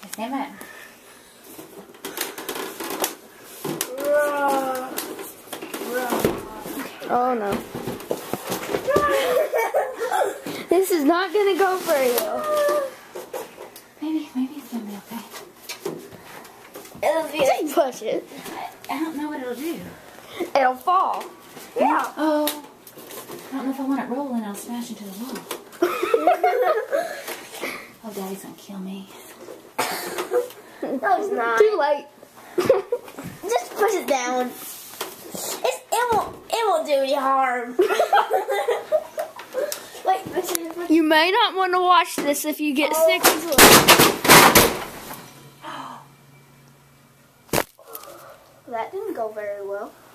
Stand back. Oh no. This is not gonna go very well. Maybe it's gonna be okay. It'll be just push it. I don't know what it'll do. It'll fall. Yeah. Oh. I don't know if I want it rolling. I'll smash into the wall. Oh, Daddy's gonna kill me. No, it's not. Too late. Just push it down. It won't do any harm. Wait, you may not want to watch this if you get sick as well. That didn't go very well.